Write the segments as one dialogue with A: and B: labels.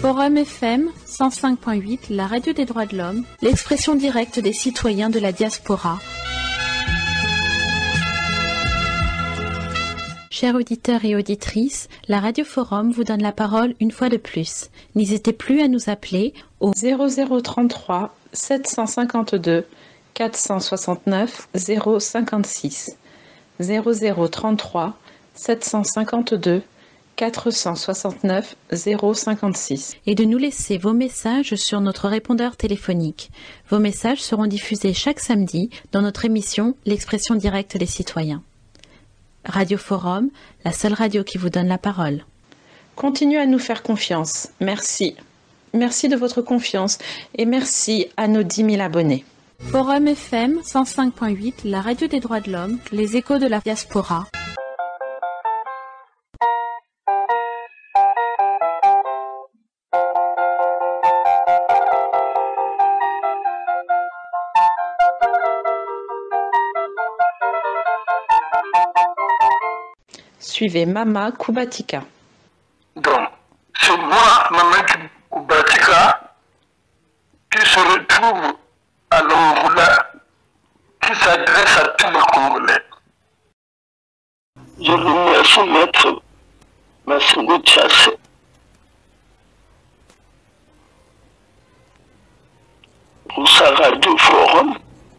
A: Forum FM 105.8, la radio des droits de l'homme, l'expression directe des citoyens de la diaspora. Chers auditeurs et auditrices, la Radio Forum vous donne la parole une fois de plus. N'hésitez plus à nous appeler au 0033 752 469 056 0033 752 469 056 et de nous laisser vos messages sur notre répondeur téléphonique. Vos messages seront diffusés chaque samedi dans notre émission L'expression directe des citoyens. Radio Forum, la seule radio qui vous donne la parole. Continuez à nous faire confiance. Merci. Merci de votre confiance et merci à nos 10 000 abonnés. Forum FM 105.8, la radio des droits de l'homme, les échos de la diaspora. Suivez Mama Kubatika.
B: Donc, c'est moi, Mama Kubatika, qui se retrouve à l'Angola, qui s'adresse à tous les Congolais. Je remercie Maître Massimo Tchassé pour sa radio forum.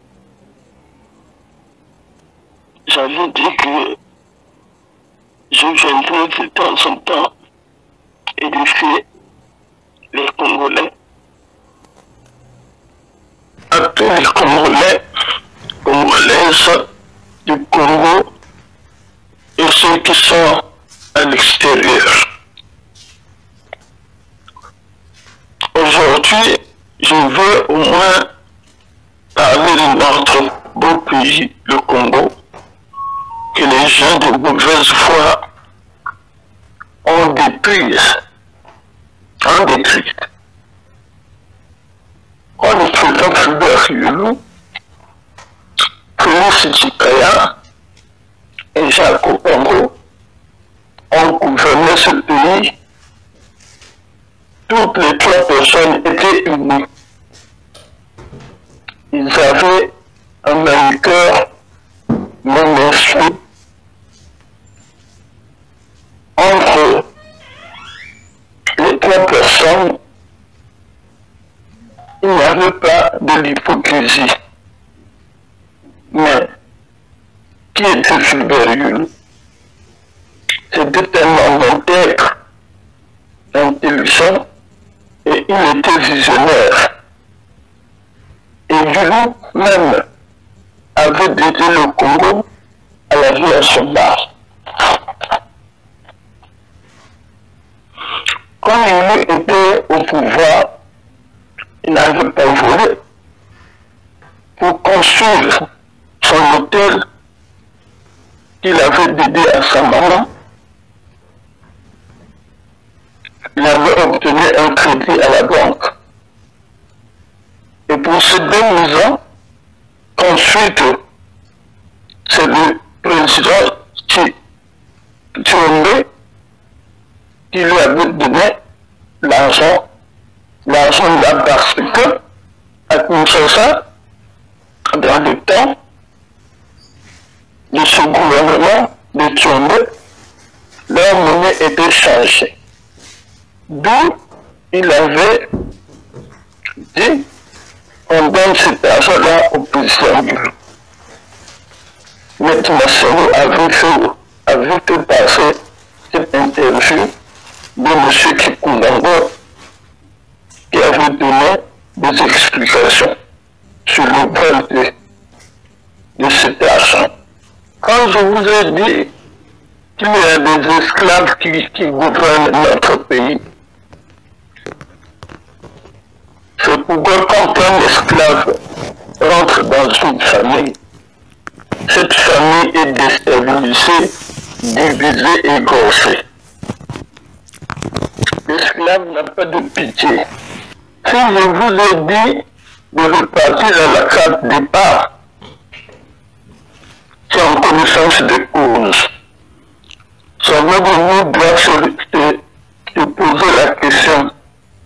B: J'avais dit que je viendrai de temps en temps édifier les Congolais. À tous les Congolais, Congolaises du Congo et ceux qui sont à l'extérieur. Aujourd'hui, je veux au moins parler de notre beau pays, le Congo, que les gens de mauvaise foi ont détruit. On ne peut pas plus nous, Félix Tshisekedi et Jacques Congo ont gouverné ce pays. Toutes les trois personnes étaient unies. Ils avaient un même cœur, même esprit. Entre les trois personnes, il n'y avait pas de l'hypocrisie. Mais qui était supérieur? C'était un homme d'être intelligent et il était visionnaire. Et lui-même avait dédié le Congo à la vie à son âge. Quand il était au pouvoir, il n'avait pas volé. Pour construire son hôtel qu'il avait dédié à sa maman, il avait obtenu un crédit à la banque. Et pour ces 2 ans, ensuite, c'est le président Tshombe qui lui avait donné l'argent là parce que, à Kinshasa, dans le temps de ce gouvernement de Tshombe, leur monnaie était changée. D'où il avait dit on donne cet argent-là au président. Maître Massimo avait fait passer cette interview de M. Kikundango qui avait donné des explications sur le vol de cet argent. Quand je vous ai dit qu'il y a des esclaves qui gouvernent notre pays, c'est pourquoi quand un esclave rentre dans une famille, cette famille est déstabilisée, divisée et gorsée. L'esclave n'a pas de pitié. Si je vous ai dit de repartir à la carte départ, c'est en connaissance de cause. Son nous doit se poser la question,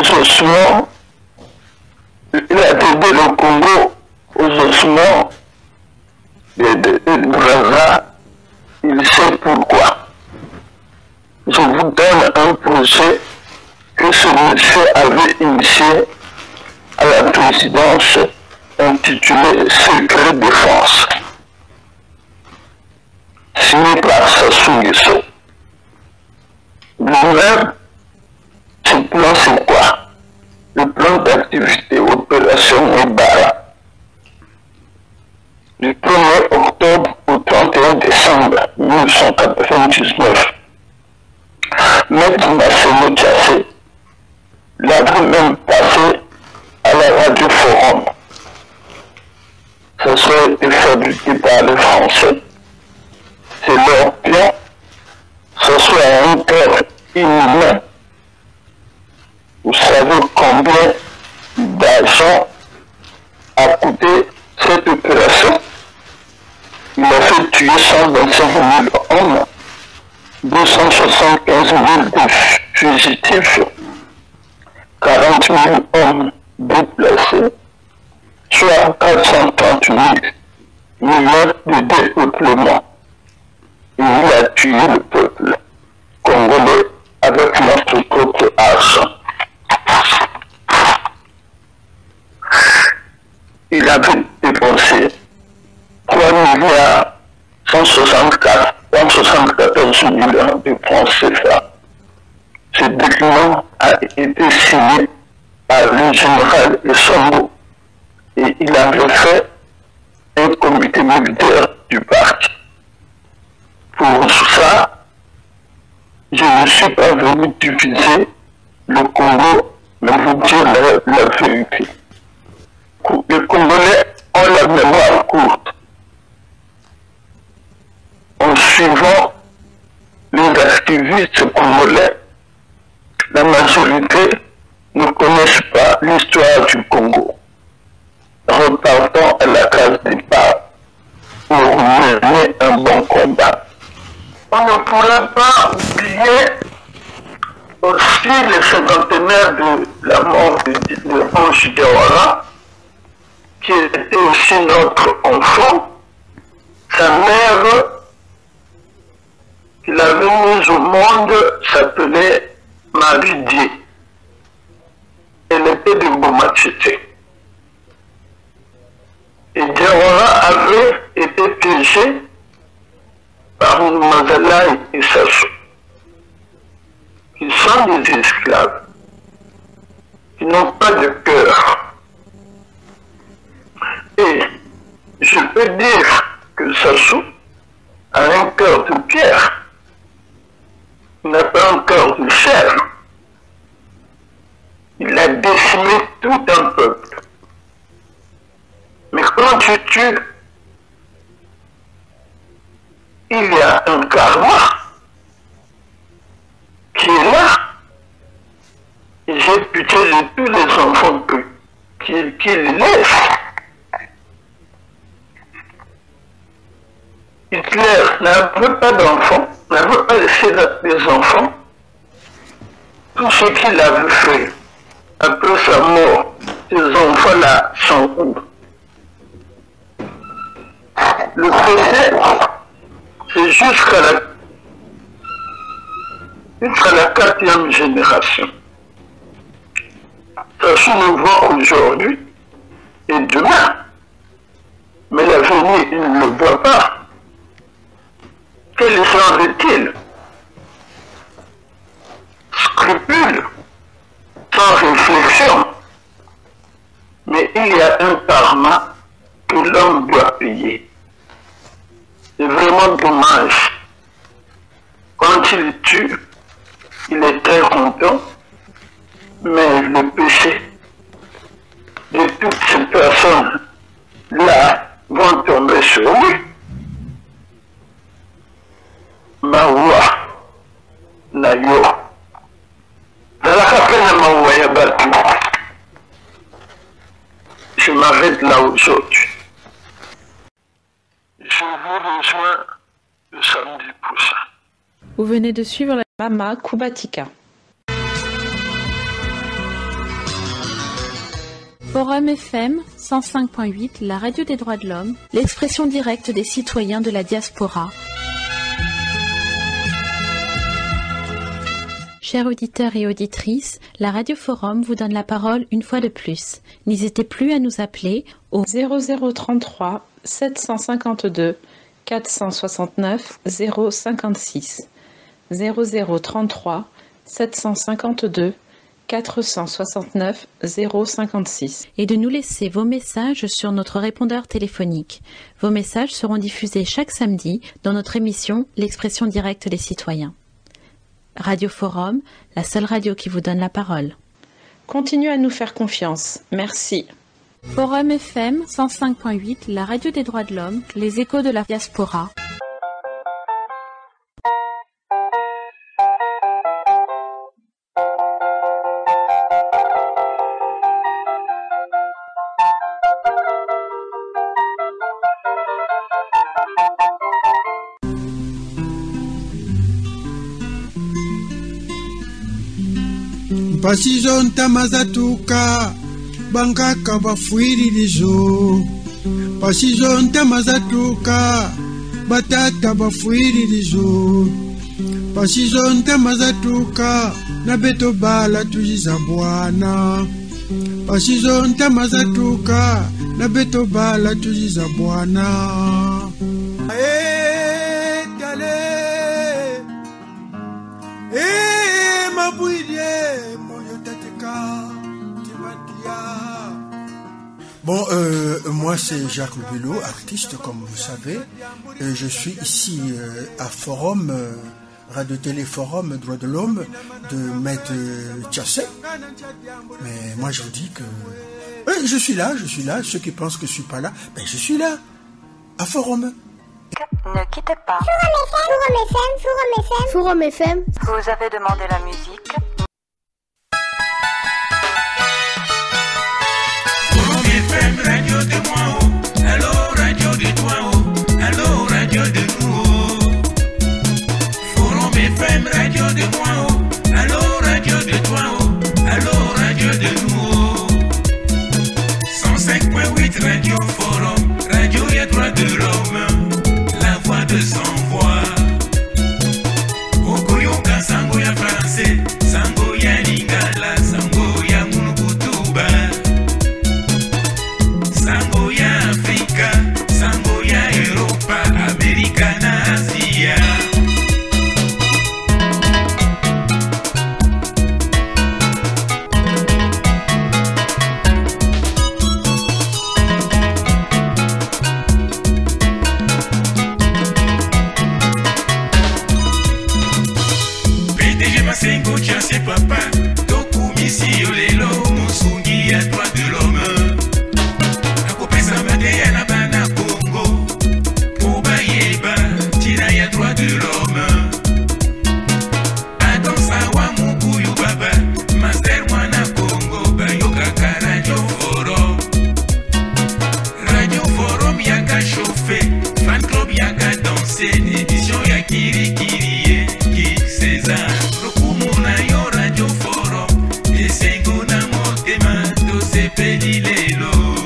B: ossements, il a aidé le Congo aux ossements de Brazza. Il sait pourquoi. Je vous donne un projet que ce monsieur avait initié à la présidence intitulé Secret Défense, signé par Sassou Nguesso. Lui-même, ce plan c'est quoi? Le plan d'activité Opération Ebara, du 1er octobre au 31 décembre 1999. Maître Marcelo Diassé l'avait même passé à la radio Forum. Ça soit été fabriqué par les Français. C'est leur plan. Ça soit un cœur inhumain. Vous savez combien d'argent a coûté cette opération? Il a fait tuer 125 000 hommes, 275 000 fugitifs, 40 000 hommes déplacés, soit 430 000 millions de dépeuplement. Et il a tué le peuple congolais avec notre propre argent. Il avait dépensé 3 milliards 174 millions de francs CFA. Ce document a été signé par le général Essombo et il avait fait un comité militaire du parti. Pour ça, je ne suis pas venu diviser le Congo, mais vous dire la vérité. Les Congolais ont la mémoire courte. En suivant les activistes congolais, la majorité ne connaissent pas l'histoire du Congo. Repartons à la case départ pour mener un bon combat. On ne pourra pas oublier aussi les cinquantenaires de la mort de Ange Diawara, qui était aussi notre enfant. Sa mère, qu'il avait mise au monde, s'appelait Marie Dié. Elle était de Bomatchete. Et Diawara avait été piégé par Mazalaï et Sassou, qui sont des esclaves, qui n'ont pas de cœur. Et je peux dire que Sassou a un cœur de pierre, il n'a pas un cœur de chair. Il a décimé tout un peuple. Mais quand tu tues, il y a un karma qui est là. Et j'ai pitié de tous les enfants qu'il laisse. Hitler n'avait pas d'enfants, n'avait pas laissé des enfants. Tout ce qu'il avait fait après sa mort, ces enfants-là sont où? Le procès, c'est jusqu'à la 4e génération. Ça se ne voit qu'aujourd'hui et demain. Mais l'avenir, il ne le voit pas. Quel genre est-il? Scrupule, sans réflexion. Mais il y a un karma que l'homme doit payer. C'est vraiment dommage. Quand il tue, il est très content, mais le péché de toutes ces personnes-là vont tomber sur lui. Mawa Nayo. Je m'arrête là aujourd'hui. Je vous rejoins le samedi prochain.
A: Vous venez de suivre la Mama Kubatika. Forum FM 105.8, la radio des droits de l'homme, l'expression directe des citoyens de la diaspora. Chers auditeurs et auditrices, la Radio Forum vous donne la parole une fois de plus. N'hésitez plus à nous appeler au 0033 752 469 056. 0033 752 469 056 et de nous laisser vos messages sur notre répondeur téléphonique. Vos messages seront diffusés chaque samedi dans notre émission L'expression directe des citoyens. Radio Forum, la seule radio qui vous donne la parole. Continuez à nous faire confiance. Merci. Forum FM 105.8, la radio des droits de l'homme, les échos de la diaspora.
C: Pasizonta mazatuka bangaka bafuiririzo. Pasizonta mazatuka batata bafuiririzo. Pasizonta mazatuka na beto bala tujiza bwana. Pasizonta mazatuka na beto bala tujiza bwana.
D: Bon, moi c'est Jacques Lubello, artiste comme vous savez. Je suis ici à Forum, Radio-Télé Forum, Droits de l'Homme, de Maître Tchassé. Mais moi je vous dis que... je suis là. Ceux qui pensent que je suis pas là, ben je suis là, à Forum.
E: Ne quittez pas.
F: Forum FM.
E: Vous avez demandé la musique.
G: Radio de moi, oh. Allô, radio de toi, oh. Allô, radio de nous, oh. Forum FM, radio de moi, oh. Allô, radio de toi, oh. Allô, radio de nous, oh. 105.8 Radio Forum, radio et droit de l'homme, la voix de sans voix. Okoyoka sango ya français, sango ya lingala, sango ya munukutuba. Sango ya Afrika, sango ya Europa, Amerika na Asia. PDG Masengo Tchassé papa, Toku Misi Olelo, Musungi à droit de l'homme. Sabadea bana Congo, Obayeba, Tina ya droit de l'homme. Adam Sawa Mukuyu Baba, Master Mwana Congo, Bayoka Radio Forum. Radio Forum yaka chauffé, fan club yaka dansé, édition ya Kiri Kiri, Kik César. Rokumuna yo Radio Forum, Esengo na motema, dose pedi lelo.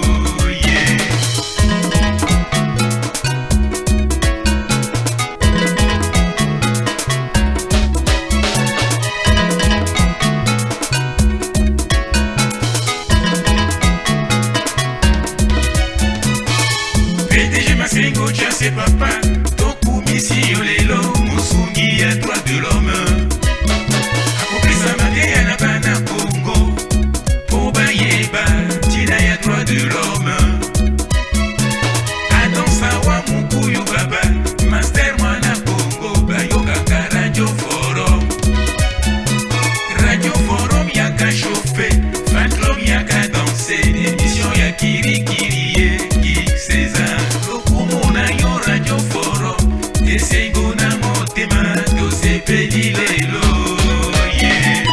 G: Masengo Tchassé papa, Toku Misi Olelo, Musungi à droit de l'homme. Akopesa Madea na bana Congo, Obayeba, Tina ya droit de l'homme. Adam Sawa Mukuyu Baba, Master Mwana Congo, Bayoka Radio Forum. Radio Forum yaka chauffé, fan club yaka dansé, édition ya Kiri Kiri, Kik César. Radio Forum, Esengo na motema, dose pedi lelo, yeah.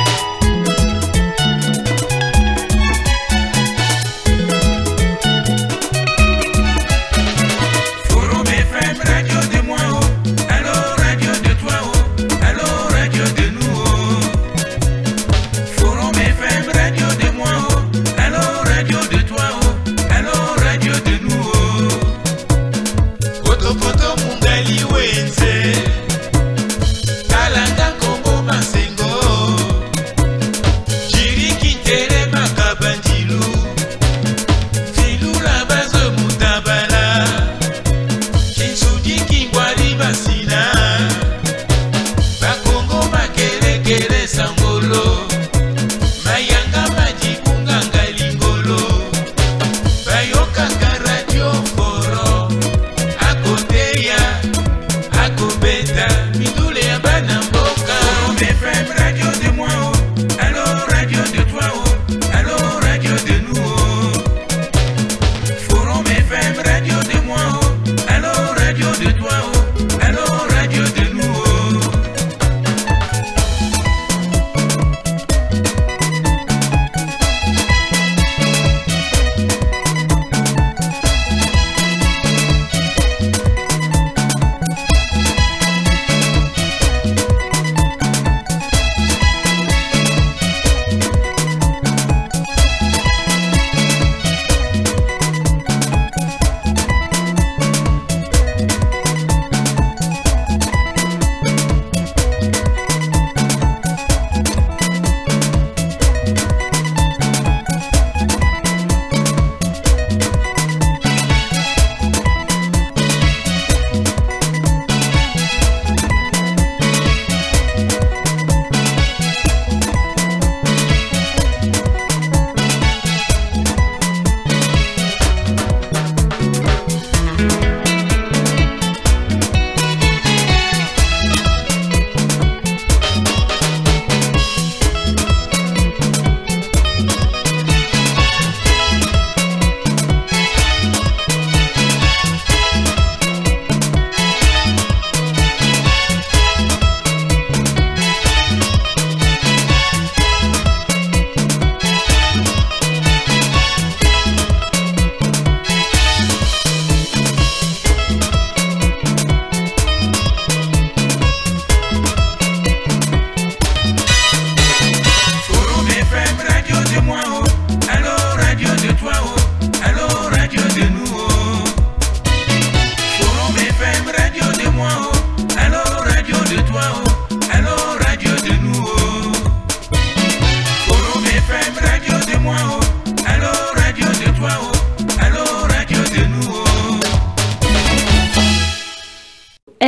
G: Forum FM, radio de moi, oh. Allô, radio de toi, oh. Allô, radio de nous, oh. Forum FM, radio de moi, oh. Allô, radio de toi.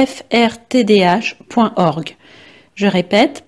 A: frtdh.org. Je répète,